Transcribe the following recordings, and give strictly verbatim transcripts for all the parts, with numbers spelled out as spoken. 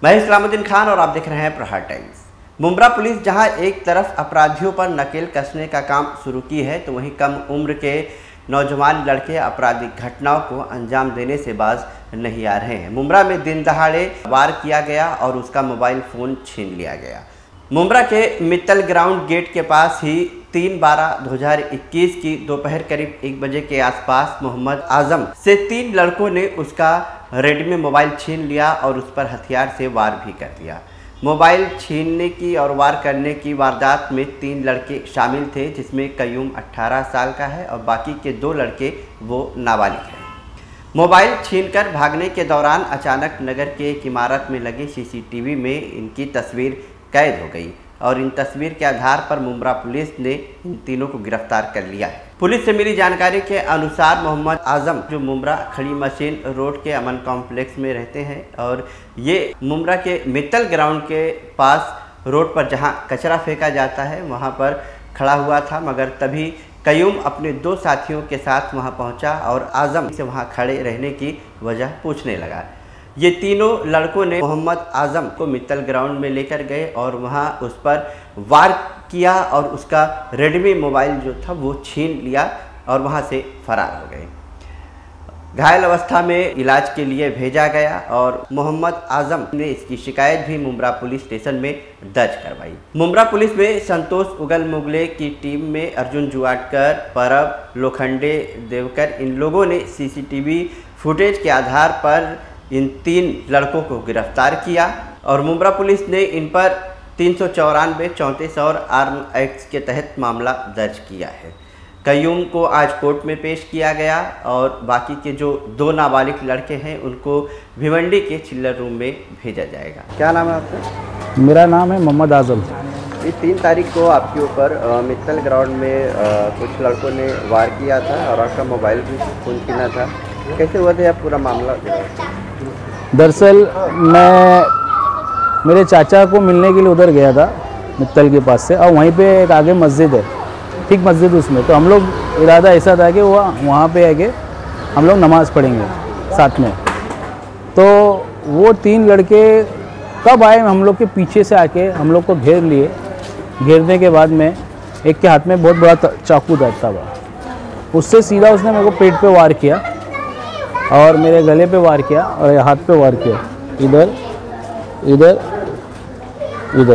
मैं इस्लामुद्दीन खान और आप देख रहे हैं प्रहार टाइम्स। मुंब्रा पुलिस जहां एक तरफ अपराधियों पर नकेल कसने का काम शुरू की है, तो वहीं कम उम्र के नौजवान लड़के आपराधिक घटनाओं को अंजाम देने से बाज नहीं आ रहे हैं। मुंब्रा में दिन दहाड़े वार किया गया और उसका मोबाइल फ़ोन छीन लिया गया। मुंब्रा के मित्तल ग्राउंड गेट के पास ही तीन बारह दो हज़ार इक्कीस की दोपहर करीब एक बजे के आसपास मोहम्मद आजम से तीन लड़कों ने उसका रेडमी मोबाइल छीन लिया और उस पर हथियार से वार भी कर दिया। मोबाइल छीनने की और वार करने की वारदात में तीन लड़के शामिल थे, जिसमें कयूम अठारह साल का है और बाकी के दो लड़के वो नाबालिग हैं। मोबाइल छीनकर भागने के दौरान अचानक नगर के एक इमारत में लगे सीसीटीवी में इनकी तस्वीर कैद हो गई और इन तस्वीर के आधार पर मुंब्रा पुलिस ने इन तीनों को गिरफ्तार कर लिया है। पुलिस से मिली जानकारी के अनुसार मोहम्मद आजम जो मुंब्रा खड़ी मशीन रोड के अमन कॉम्प्लेक्स में रहते हैं और ये मुंब्रा के मित्तल ग्राउंड के पास रोड पर जहां कचरा फेंका जाता है वहां पर खड़ा हुआ था, मगर तभी कयूम अपने दो साथियों के साथ वहां पहुंचा और आजम से वहां खड़े रहने की वजह पूछने लगा। ये तीनों लड़कों ने मोहम्मद आजम को मित्तल ग्राउंड में लेकर गए और वहां उस पर वार किया और उसका रेडमी मोबाइल जो था वो छीन लिया और वहां से फरार हो गए। घायल अवस्था में इलाज के लिए भेजा गया और मोहम्मद आजम ने इसकी शिकायत भी मुंब्रा पुलिस स्टेशन में दर्ज करवाई। मुंब्रा पुलिस में संतोष उगल मुगले की टीम में अर्जुन जुआटकर, परब लोखंडे, देवकर इन लोगों ने सीसीटीवी फुटेज के आधार पर इन तीन लड़कों को गिरफ्तार किया और मुंब्रा पुलिस ने इन पर तीन सौ चौरानवे चौंतीस और आर्म एक्ट के तहत मामला दर्ज किया है। कयूम को आज कोर्ट में पेश किया गया और बाकी के जो दो नाबालिग लड़के हैं उनको भिवंडी के चिल्लर रूम में भेजा जाएगा। क्या नाम है आपका? मेरा नाम है मोहम्मद आजम। ये तीन तारीख को आपके ऊपर मित्तल ग्राउंड में आ, कुछ लड़कों ने वार किया था और आपका मोबाइल भी फोन छीना था। कैसे हुआ था पूरा मामला? दरअसल मैं मेरे चाचा को मिलने के लिए उधर गया था मित्तल के पास से, और वहीं पे एक आगे मस्जिद है, ठीक मस्जिद उसमें, तो हम लोग इरादा ऐसा था कि वो वहाँ पे आके हम लोग नमाज़ पढ़ेंगे साथ में। तो वो तीन लड़के कब आए, हम लोग के पीछे से आके हम लोग को घेर लिए। घेरने के बाद में एक के हाथ में बहुत बड़ा चाकू था, उससे सीधा उसने मेरे को पेट पे वार किया और मेरे गले पे वार किया और हाथ पे वार किया, इधर इधर इधर,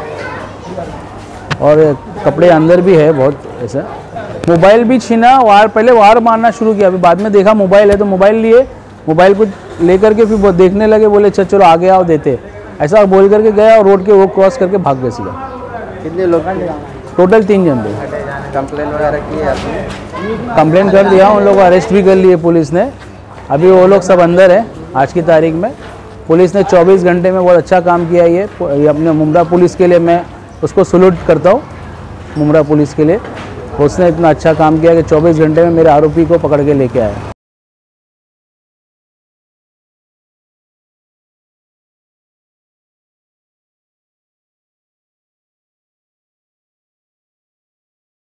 और कपड़े अंदर भी है बहुत ऐसा। मोबाइल भी छीना, वार पहले वार मारना शुरू किया, अभी बाद में देखा मोबाइल है तो मोबाइल लिए, मोबाइल को लेकर के फिर देखने लगे, बोले अच्छा चलो आगे आओ देते, ऐसा बोल करके गया और रोड के वो क्रॉस करके भाग गए सीधा। कितने लोग? टोटल तीन जन थे। कंप्लेन वगैरह की आपने? कंप्लेन कर दिया, उन लोगों को अरेस्ट भी कर लिए पुलिस ने। अभी वो लोग सब अंदर है। आज की तारीख में पुलिस ने चौबीस घंटे में बहुत अच्छा काम किया है। ये अपने मुंब्रा पुलिस के लिए मैं उसको सैल्यूट करता हूँ। मुंब्रा पुलिस के लिए उसने इतना अच्छा काम किया कि चौबीस घंटे में मेरे आरोपी को पकड़ के लेके आया।